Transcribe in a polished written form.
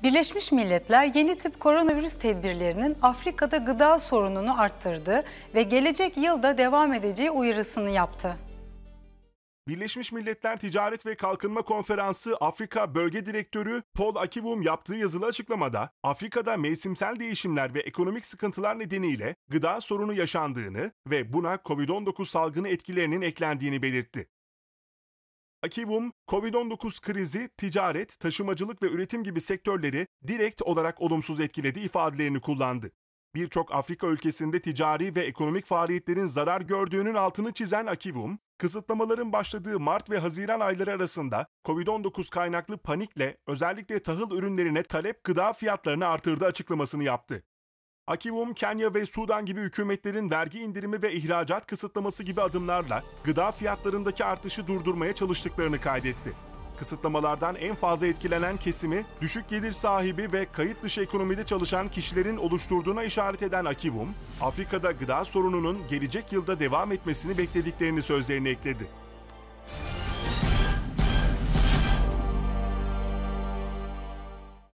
Birleşmiş Milletler yeni tip koronavirüs tedbirlerinin Afrika'da gıda sorununu arttırdı ve gelecek yılda devam edeceği uyarısını yaptı. Birleşmiş Milletler Ticaret ve Kalkınma Konferansı Afrika Bölge Direktörü Paul Akivum yaptığı yazılı açıklamada Afrika'da mevsimsel değişimler ve ekonomik sıkıntılar nedeniyle gıda sorunu yaşandığını ve buna COVID-19 salgını etkilerinin eklendiğini belirtti. Akivum, COVID-19 krizi ticaret, taşımacılık ve üretim gibi sektörleri direkt olarak olumsuz etkiledi ifadelerini kullandı. Birçok Afrika ülkesinde ticari ve ekonomik faaliyetlerin zarar gördüğünün altını çizen Akivum, kısıtlamaların başladığı Mart ve Haziran ayları arasında COVID-19 kaynaklı panikle özellikle tahıl ürünlerine talep gıda fiyatlarını artırdığı açıklamasını yaptı. Akivum, Kenya ve Sudan gibi hükümetlerin vergi indirimi ve ihracat kısıtlaması gibi adımlarla gıda fiyatlarındaki artışı durdurmaya çalıştıklarını kaydetti. Kısıtlamalardan en fazla etkilenen kesimi, düşük gelir sahibi ve kayıt dışı ekonomide çalışan kişilerin oluşturduğuna işaret eden Akivum, Afrika'da gıda sorununun gelecek yılda devam etmesini beklediklerini sözlerine ekledi.